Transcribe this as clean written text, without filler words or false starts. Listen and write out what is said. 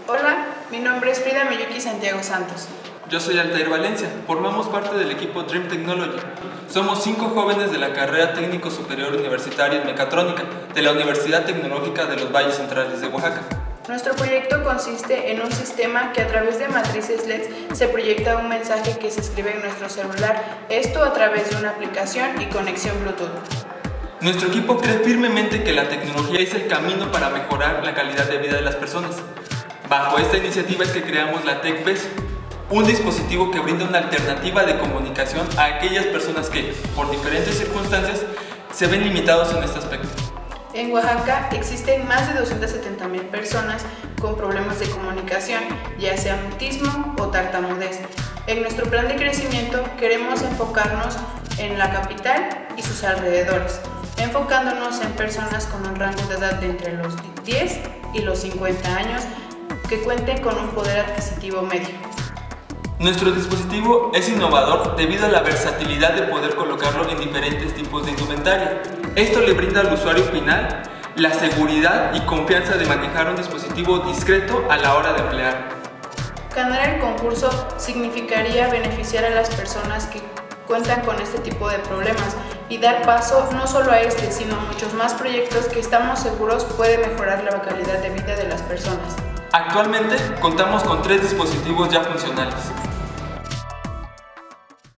Hola, mi nombre es Frida Miyuki Santiago Santos. Yo soy Altair Valencia, formamos parte del equipo Dream Technology. Somos 5 jóvenes de la carrera técnico superior universitaria en mecatrónica de la Universidad Tecnológica de los Valles Centrales de Oaxaca. Nuestro proyecto consiste en un sistema que a través de matrices LED se proyecta un mensaje que se escribe en nuestro celular, esto a través de una aplicación y conexión Bluetooth. Nuestro equipo cree firmemente que la tecnología es el camino para mejorar la calidad de vida de las personas. Bajo esta iniciativa es que creamos la TecBES, un dispositivo que brinda una alternativa de comunicación a aquellas personas que, por diferentes circunstancias, se ven limitados en este aspecto. En Oaxaca existen más de 270,000 personas con problemas de comunicación, ya sea mutismo o tartamudez. En nuestro plan de crecimiento queremos enfocarnos en la capital y sus alrededores, enfocándonos en personas con un rango de edad de entre los 10 y los 50 años que cuenten con un poder adquisitivo medio. Nuestro dispositivo es innovador debido a la versatilidad de poder colocarlo en diferentes tipos de indumentaria. Esto le brinda al usuario final la seguridad y confianza de manejar un dispositivo discreto a la hora de emplearlo. Ganar el concurso significaría beneficiar a las personas que cuentan con este tipo de problemas y dar paso no solo a este, sino a muchos más proyectos que estamos seguros puede mejorar la calidad de vida de las personas. Actualmente contamos con 3 dispositivos ya funcionales.